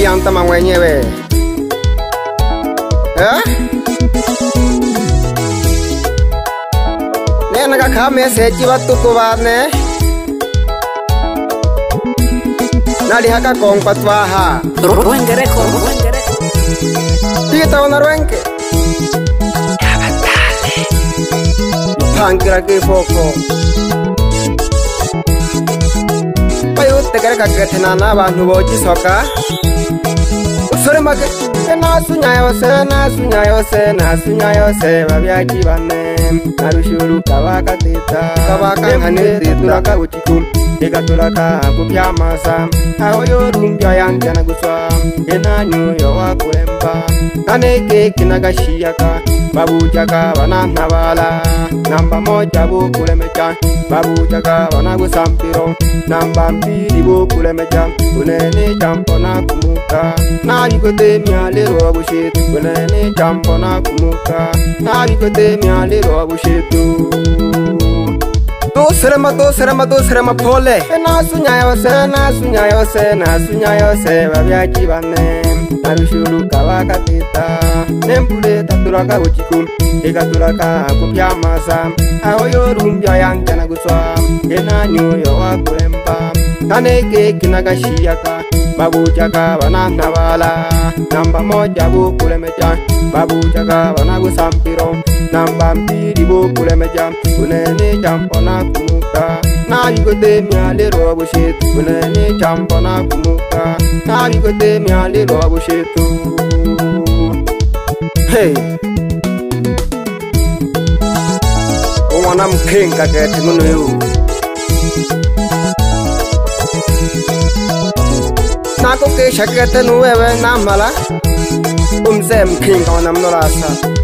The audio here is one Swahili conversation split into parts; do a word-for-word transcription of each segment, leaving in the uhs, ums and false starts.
Uliantama mwenyewe. Eh? Nena kaka message watu kubane. Nali haka kongpa twaha. Ruengere ko, ruengere ko. Kita ona ruengke. Yabatale. Pangkira ke foko. Payo tegare kakethena na bantu bochi soka. Usore make na sunya yose na sunya yose na sunya yose babyaki bane. Narushuru kabaka teta kabaka hanete turaka uchikum. Ega turaka kupyamasa aho yorumbya yanjana guswa enanyu yo wakulemba aneke kinagashiyaka babujaka banantabala namba moja bukulemecha babujaka banagusampiro namba mbiri bukulemecha unene champona kumuka nabikote myalero bushitu unene champona kumuka nabikote myalero bushitu Do serema do serema do serema pole. Na sunya yose na sunya yose na sunya yose babyaki bane. Narushuru kabaka teta. Nempule taturaka uchikum. Ega turaka kupyamasa. Aho yorumbya yanjana guswa. Enanyu yo wakulemba. Kaneke kinagashiyaka. Babujaka banantabala. Namba moja bukulemecha. Babujaka banagusampiro. Namba mbiri bukulemecha. Unene champona kumuka nabikote myalero bushitu unene champona kumuka nabikote myalero bushitu. Hey, umwana mkenga kete ngono yo nako kesha kete nuwewe namala umze mkenga wana mnorasa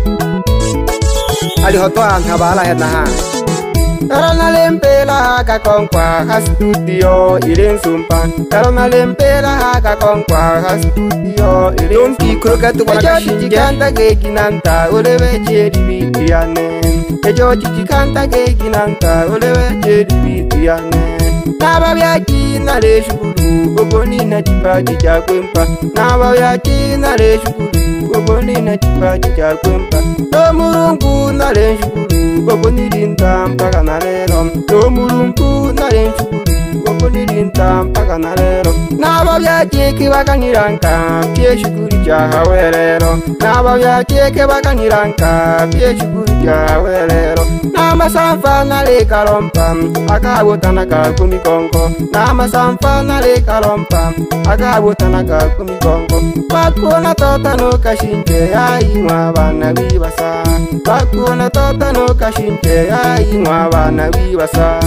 ali hotwa ntabala hena ha Karona lempela haka konkwa ha studio irin sumpa Karona lempela haka konkwa ha studio irin Donki kroketu wana kashinje kanta gekinanta ulewe chedi bitiane Ejo chichikanta gekinanta ulewe chedi bitiane Naba vyaki nale shukuru Gogoni na chipaji cha kwempa Naba vyaki nale shukuru Gogoni na chipaji cha kwempa Tomurungu nale shukuru Gogoni rinta mpaka nalero Tomurungu nale shukuru Gogoni rinta mpaka nalero Naba vyaki kibakaniranka Pie shukuru cha hawerero Naba vyaki kibakaniranka Pie shukuru cha hawerero Nama sanfa nale karompa Akabutana kakumi kongo Nama sanfa nale karompa Akabutana kakumi kongo Bakuna tota no kashinje Ai mwabana bibasa Bakuna tota no kashinje Ai mwabana bibasa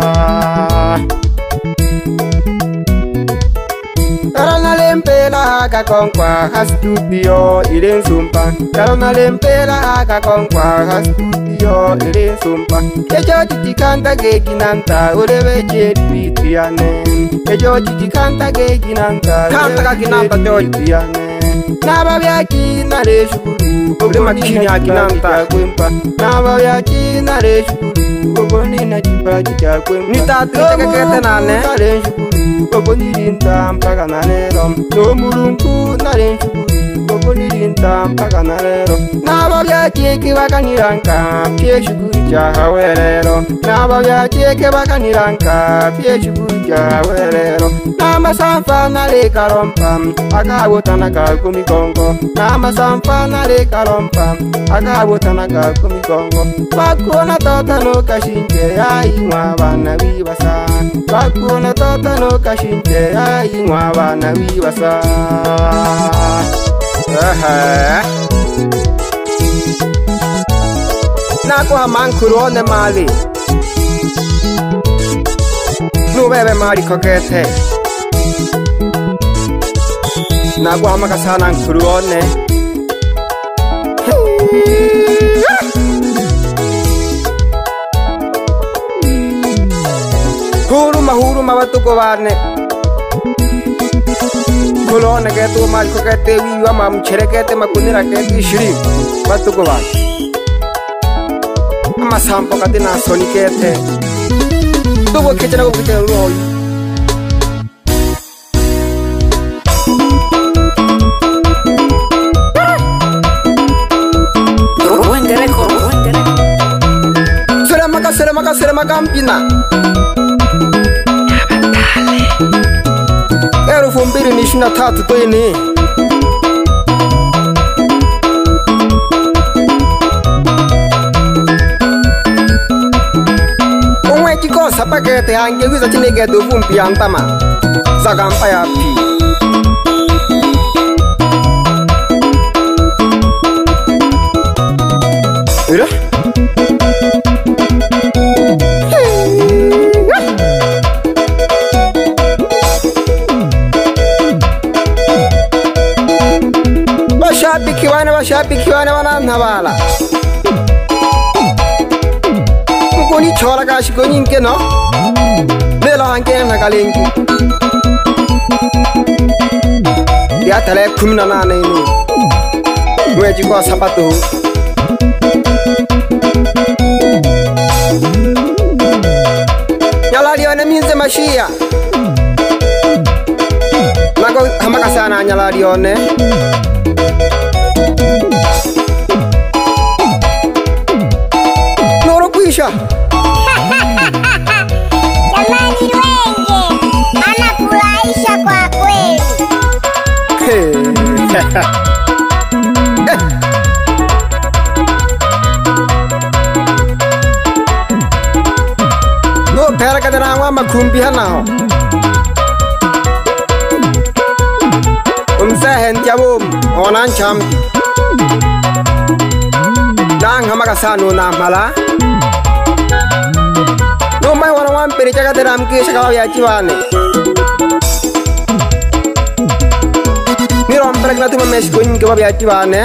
Karona lempela haka konkwa ha studio irin sumpa Karona lempela haka konkwa ha studio irin sumpa Ejo chichikanta gekinanta ulewe chedi bitiane Ejo chichikanta gekinanta Kanta kakinanta teoitiane Naba vyaki nale shukuru Ule makini akinanta Naba vyaki nale shukuru Gogoni na chipaji cha kwempa Nitatu itake kete nane Nale shukuru Gogoni rinta mpaka nalero Tomurungu nale shukuru Gogoni rinta mpaka nalero Naba vyaki kibakaniranka Pie shukuru cha hawerero Naba vyaki kibakaniranka Pie shukuru cha hawerero Nama sanfa nale karompa Akabutana kakumi kongo Nama sanfa nale karompa Akabutana kakumi kongo Bakuna tota no kashinje Ai mwabana bibasa Bakuna tota no kashinje Ai mwabana bibasa Aha Nako hamankuru one mali Nubebe mali kokete Nako hamakasana nkuru one Huruma huruma batuko bane Kulone ketu mal ko kete wiwa mam chere kete makunira kete shiri batuko bane Ama sampo katina soni kete Tubo kete na ko kete roi makasere makasere makampina elfu mbili na ishirini na tatu toini umwe chikosa pakete hange wiza chinege dovumpi antama zagampa ya pi ira Washabiki wana washabiki wana wanantabala mukuni chora kashi koni nke no lelo hanke na kalengi ya tale kumi na nane ini mweji kwa sabato nyala lione minze mashia nako hamaka sana nyala lione noro kuisha jamani Rwenge anafurahisha kwa kweli. no pera kadana wa makumbi hanao umsa henjabum onan champi dang hamaka sanu na mala no mai wana wan peri jaga deram ke shakaw ya chiwane miro am prek natu mesh goin ke ya chiwane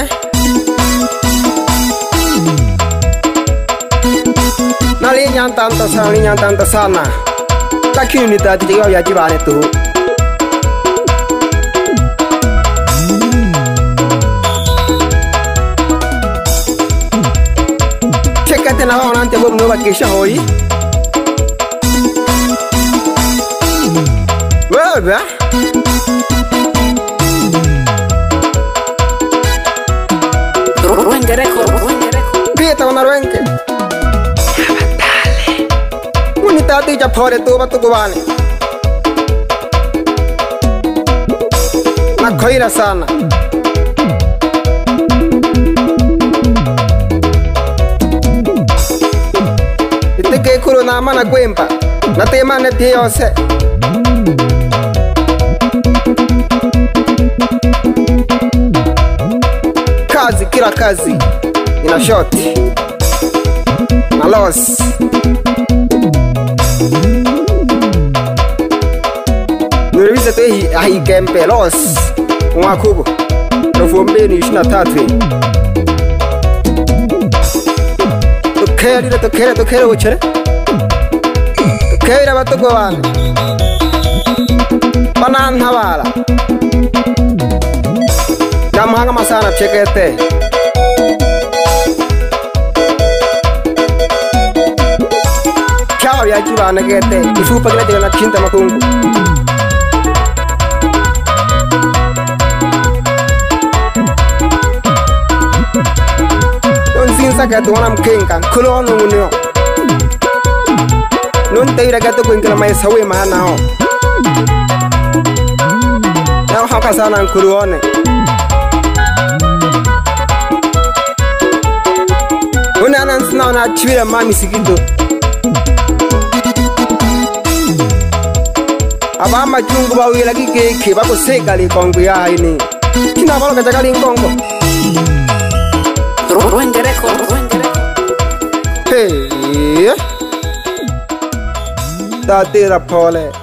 nali nyan tanto sana nyan tanto sana lakini tadi jaga ya chiwane tu na wana ante bob no bakisha hoi wewe Rwenge record Rwenge record pita wana Rwenge muni tati ja phore to batu gwane na khoira sana ke kuro na mana kwempa na tema ne piose kazi kila kazi ina shot na loss nuribize te hi hi kempe loss mwakugo elfu mbili na ishirini na tatu Kera to kera to kera uchere kera bato gwane banan hawala namhanga masana chekete chao ya jibana gete ifu pagla jana chinta makungu Saka tu orang kengkang, kalau orang munyo, nun tahu raga tu kengkang mai sawi mana ho, yang hak asana kuruane, una nan senau na ciri mami segitu, apa macam gua bawa lagi ke ke bagus sekali konggu ya ini, kenapa lo kerja kali konggu? Rwenge record Rwenge record Hey, da tera pole.